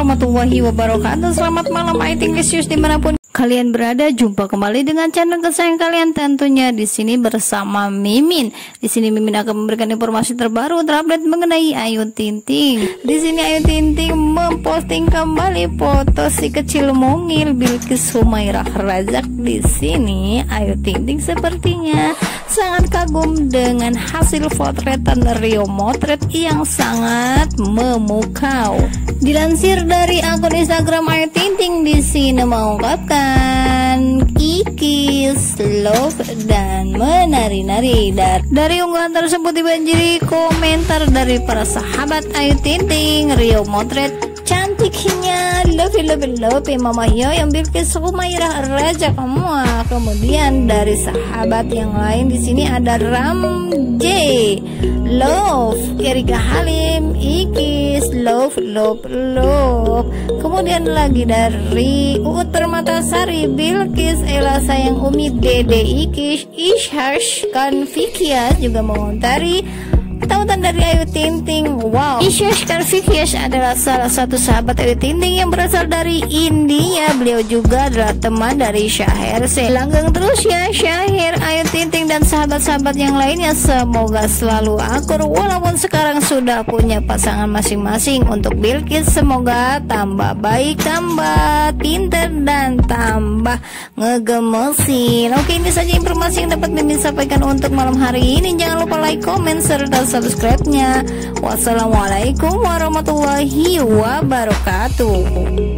warahmatullahi wabarakatuh. Selamat malam Aitinglisius dimanapun kalian berada. Jumpa kembali dengan channel kesayangan kalian, tentunya di sini bersama Mimin. Di sini Mimin akan memberikan informasi terbaru terupdate mengenai Ayu Ting Ting. Di sini Ayu Ting Ting memposting kembali foto si kecil mungil Bilqis Humairah Razak. Di sini Ayu Ting Ting sepertinya sangat kagum dengan hasil potretan Rio Motret yang sangat memukau. Dilansir dari akun Instagram Ayu Ting Ting, di sini mengungkapkan kikis, love, dan menari-nari. Dari unggahan tersebut dibanjiri komentar dari para sahabat Ayu Ting Ting, Rio Motret, cantiknya, love Mama Yo yang Bilqis Humairah Razak semua. Kemudian dari sahabat yang lain di sini ada Ram J, love, Erika Halim, Ikis, love. Kemudian lagi dari Uut Permatasari, Bilqis, Ella Sayang Umi, Dede Ikis, Ishash Kanfikias juga mengomentari tautan dari Ayu Ting Ting. Wow, Ishash Kanfikias adalah salah satu sahabat Ayu Ting Ting yang berasal dari India. Beliau juga adalah teman dari Shaher. Langgeng terus ya Shaher, Ayu Ting Ting dan sahabat-sahabat yang lainnya. Semoga selalu akur walaupun sekarang sudah punya pasangan masing-masing. Untuk Bilqis semoga tambah baik, tambah pinter, dan tambah ngegemesin. Oke, ini saja informasi yang dapat Mimin sampaikan untuk malam hari ini. Jangan lupa like, comment, serta subscribe-nya. Wassalamualaikum warahmatullahi wabarakatuh.